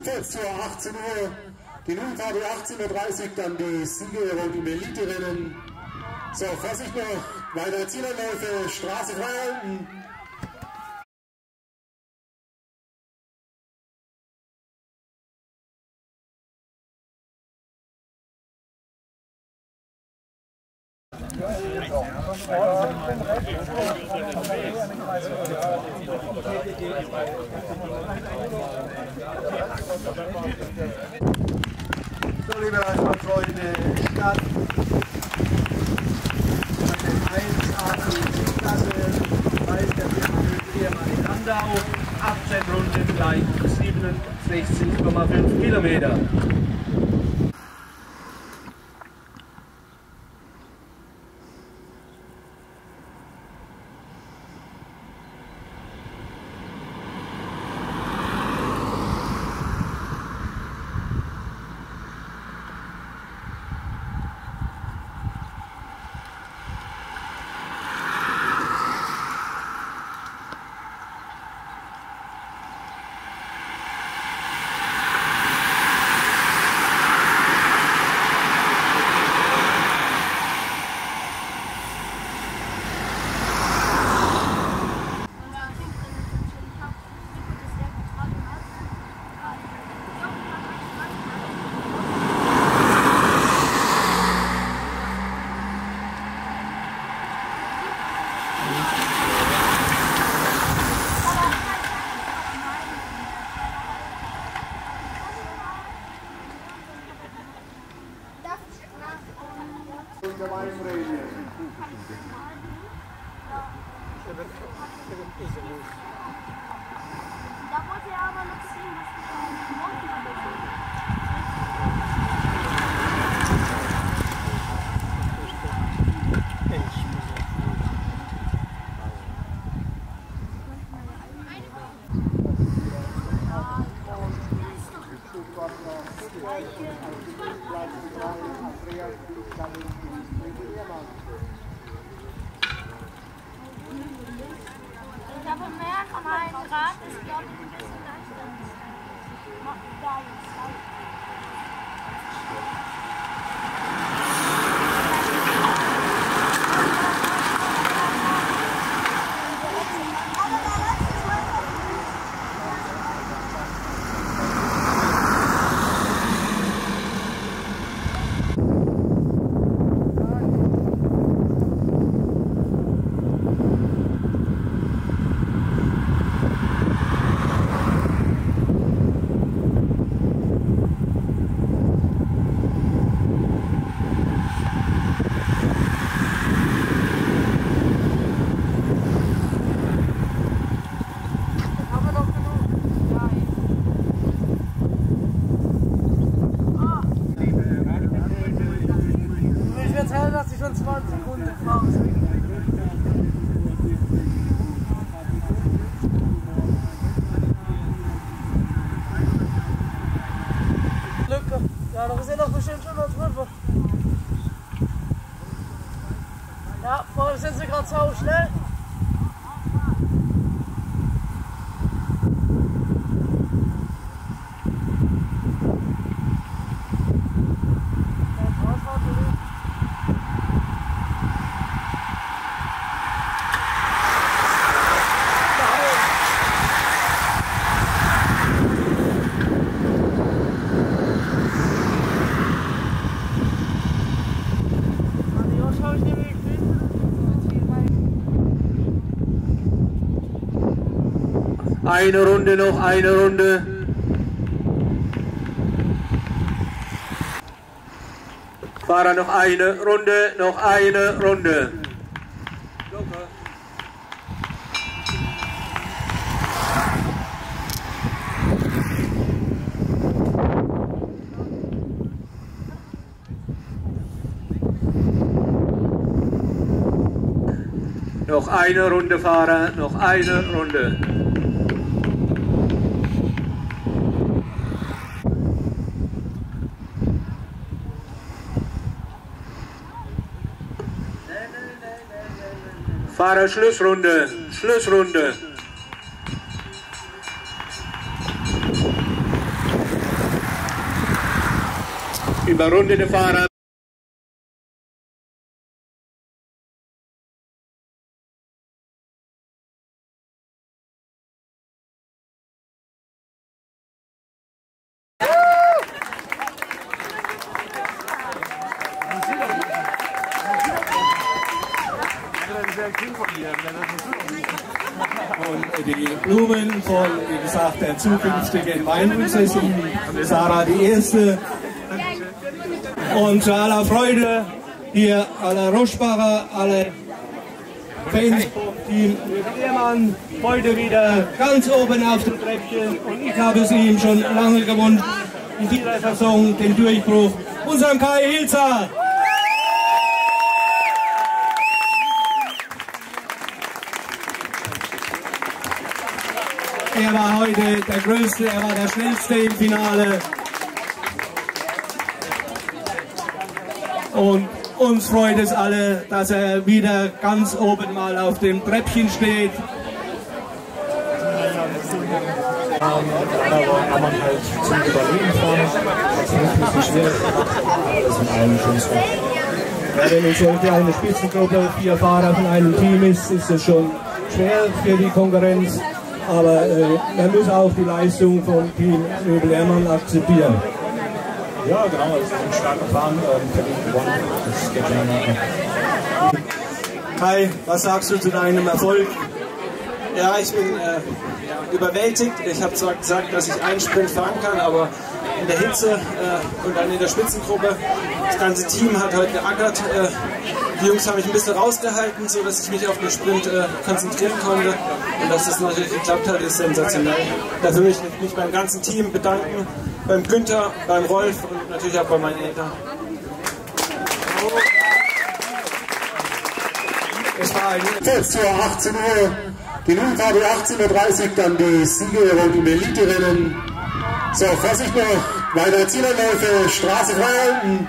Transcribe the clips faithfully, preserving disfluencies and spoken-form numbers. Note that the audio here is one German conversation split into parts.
Jetzt zur achtzehn Uhr, die Nullfahrt achtzehn Uhr dreißig, dann die Siegerehrung im Elite-Rennen. So, Vorsicht noch, weitere Zielanläufe, Straße frei halten. So, liebe Reismann-Freunde, Start. eins A C-Klasse, Meister Firma in Landau, achtzehn Runden gleich siebenundsechzig Komma fünf Kilometer. Da wollte er aber noch sehen, ich habe mehr von einem Rad, ist glaube ich ein bisschen leichter. Da jetzt. Dass ich schon zwanzig Sekunden fahre. Lücke. Ja, da ist ja noch bestimmt schon noch drüber. Ja, vorne sind sie gerade so schnell. Eine Runde noch, eine Runde. Fahrer noch eine Runde, noch eine Runde. Noch eine Runde, Fahrer, noch eine Runde. Fahrer, Schlussrunde, Schlussrunde. Überrundete Fahrer. Und die Blumen von, wie gesagt, der zukünftigen Weinprinzessin Sarah die Erste. Und zu aller Freude hier aller Roschbacher, alle Fans vom Team Ehrmann, heute wieder ganz oben auf dem Treppchen. Und ich habe es ihm schon lange gewünscht, in dieser Saison den Durchbruch, unserem Kai Hilzer. Er war heute der Größte, er war der Schnellste im Finale. Und uns freut es alle, dass er wieder ganz oben mal auf dem Treppchen steht. Da kann man halt zum Überleben fahren. Das ist nicht so schwer. Alles in einem schönsten. Ja, wenn es sollte eine Spitzengruppe vier Fahrer von einem Team ist, ist es schon schwer für die Konkurrenz. Aber äh, man muss auch die Leistung von Team Nöbel-Ehrmann akzeptieren. Ja, genau, das ist ein starker Plan. Das geht schon mal. Kai, was sagst du zu deinem Erfolg? Ja, ich bin äh, überwältigt. Ich habe zwar gesagt, dass ich einen Sprint fahren kann, aber in der Hitze äh, und dann in der Spitzengruppe, das ganze Team hat heute geackert. Äh, die Jungs haben mich ein bisschen rausgehalten, sodass ich mich auf den Sprint äh, konzentrieren konnte. Und dass das natürlich geklappt hat, ist sensationell. Dafür möchte ich mich beim ganzen Team bedanken, beim Günther, beim Rolf und natürlich auch bei meinen Eltern. Es war ein Jetzt zur achtzehn Uhr, die Nullfahrt achtzehn Uhr dreißig, dann die Siegerehrung im Elite-Rennen. So, Vorsicht noch, weiter Zielanläufe, Straße frei halten.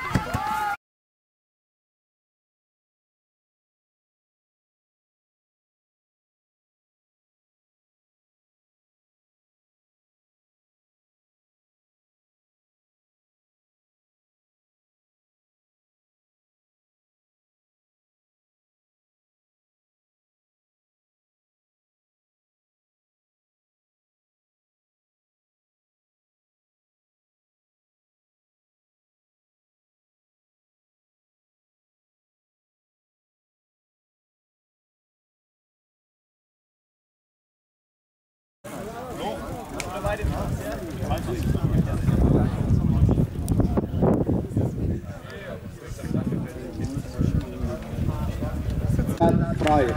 frei.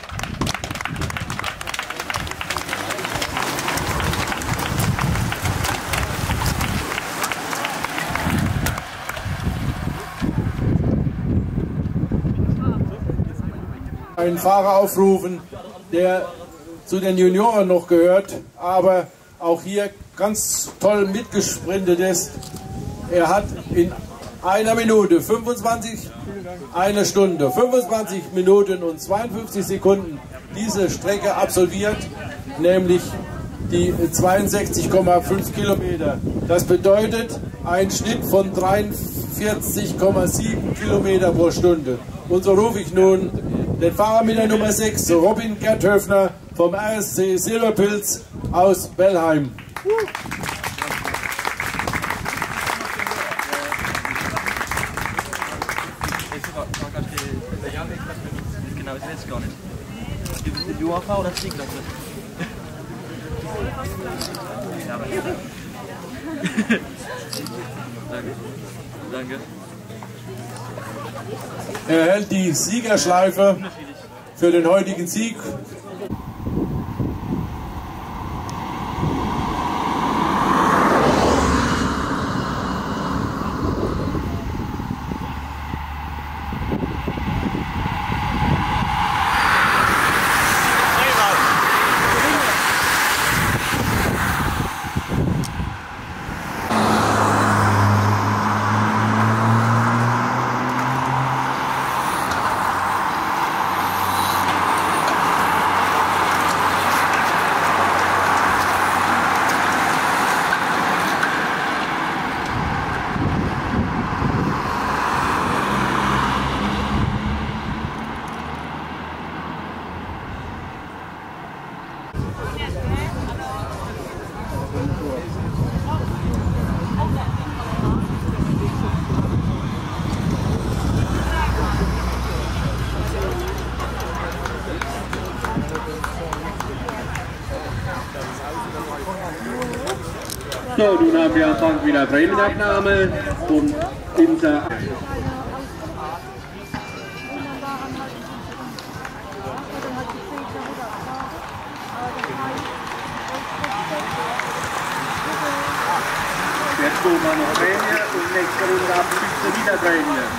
Einen Fahrer aufrufen, der zu den Junioren noch gehört, aber auch hier ganz toll mitgesprintet ist. Er hat in einer Minute fünfundzwanzig, eine Stunde, fünfundzwanzig Minuten und zweiundfünfzig Sekunden diese Strecke absolviert, nämlich die zweiundsechzig Komma fünf Kilometer. Das bedeutet einen Schnitt von dreiundvierzig Komma sieben Kilometer pro Stunde. Und so rufe ich nun den Fahrer mit der Nummer sechs, Robin Gerthöfner vom R S C Silberpilz aus Bellheim. Genau, ich weiß gar nicht. Gibt es eine U A V oder Ziegklasse? Ja, aber Danke. Danke. Er hält die Siegerschleife für den heutigen Sieg. So, nun haben wir am Anfang wieder Prämienabnahme und unser jetzt kommen wir noch Prämie und nächste Runde ab fünfzehn wieder Prämie.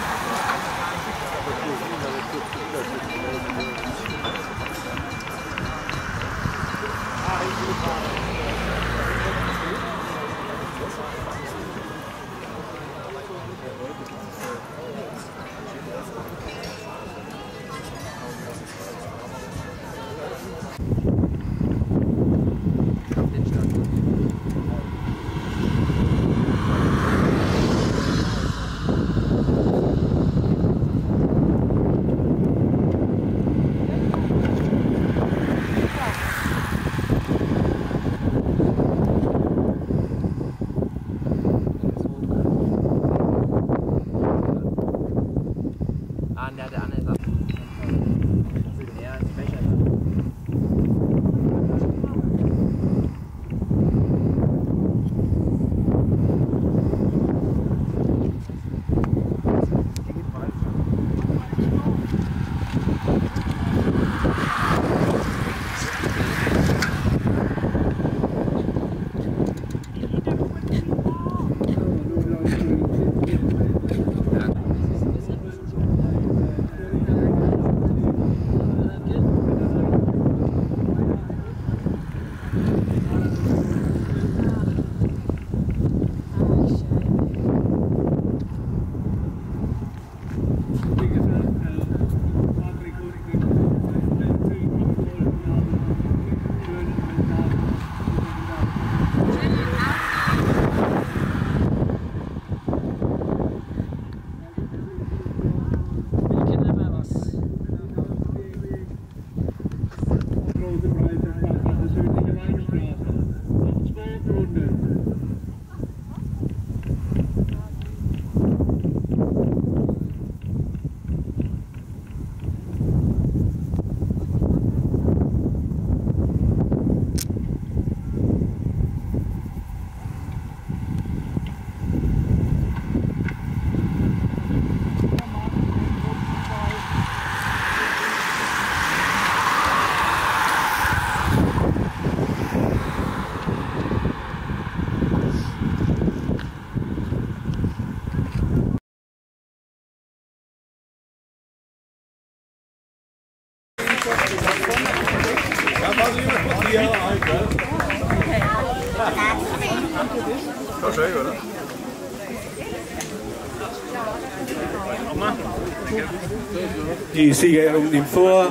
Die Siegerehrung nimmt vor.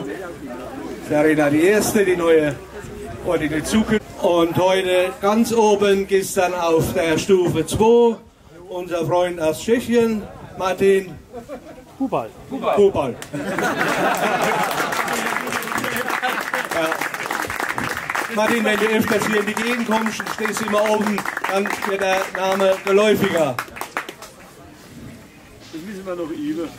Verena die erste, die neue Ordine Zukunft. Und heute ganz oben ist dann auf der Stufe zwei unser Freund aus Tschechien, Martin Hubal. Hubal. Hubal. Ja. Martin, wenn du öfters hier in die Gegend kommst und stehst immer oben, dann wird der Name geläufiger. Das müssen wir noch üben.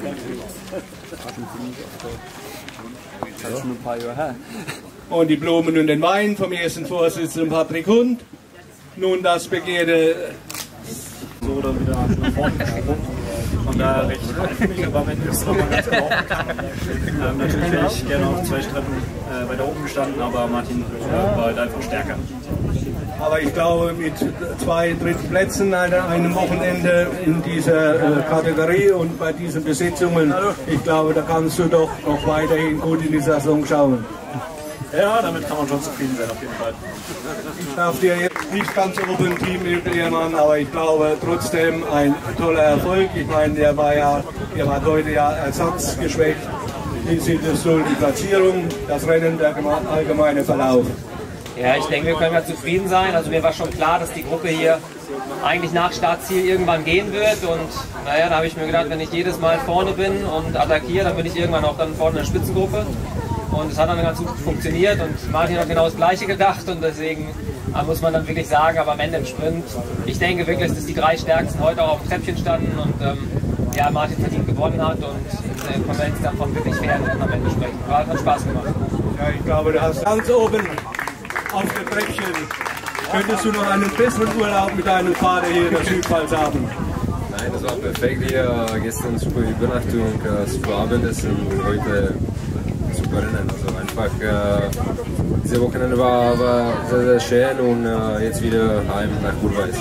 Das ist schon ein paar Jahre her. Und die Blumen und den Wein vom ersten Vorsitzenden Patrick Hund. Nun das Begehrte. So dann wieder nach vorne gesprungen. Von daher recht anfällig, aber wenn du es nochmal ganz genau ähm, natürlich wäre ich gerne auf zwei Strecken äh, weiter oben gestanden, aber Martin äh, war halt einfach stärker. Aber ich glaube, mit zwei dritten Plätzen an einem Wochenende in dieser äh, Kategorie und bei diesen Besetzungen, ich glaube, da kannst du doch noch weiterhin gut in die Saison schauen. Ja, damit kann man schon zufrieden sein, auf jeden Fall. Ich darf dir jetzt nicht ganz oben Team Ehrmann, aber ich glaube trotzdem ein toller Erfolg. Ich meine, der war ja, ihr wart heute ja ersatzgeschwächt. Wie sieht es so die Platzierung, das Rennen, der allgemeine Verlauf? Ja, ich denke, wir können ja zufrieden sein. Also mir war schon klar, dass die Gruppe hier eigentlich nach Startziel irgendwann gehen wird. Und naja, da habe ich mir gedacht, wenn ich jedes Mal vorne bin und attackiere, dann bin ich irgendwann auch dann vorne in der Spitzengruppe. Und es hat dann ganz gut funktioniert und Martin hat genau das Gleiche gedacht und deswegen muss man dann wirklich sagen, aber am Ende im Sprint, ich denke wirklich, dass die drei Stärksten heute auch auf dem Treppchen standen und ähm, ja, Martin verdient gewonnen hat und äh, können wir jetzt davon wirklich fair am Ende sprechen. War, hat Spaß gemacht. Ja, ich glaube, du hast ganz oben auf dem Treppchen Könntest du noch einen besseren Urlaub mit deinem Vater hier in der Südpfalz haben? Nein, das war perfekt hier. Gestern super Übernachtung, super Abendessen und heute super Rennen. Also einfach, äh, diese Wochenende war, war sehr, sehr schön und äh, jetzt wieder heim nach Burweiz.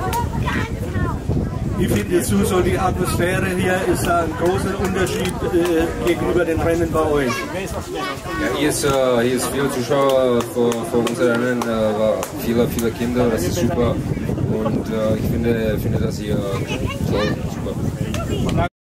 Wie findest du so die Atmosphäre hier? Ist da ein großer Unterschied äh, gegenüber den Rennen bei euch? Ja, hier ist, äh, hier ist viele Zuschauer vor, vor unseren Rennen, äh, war viele, viele Kinder, das ist super und äh, ich finde, finde das hier toll, super.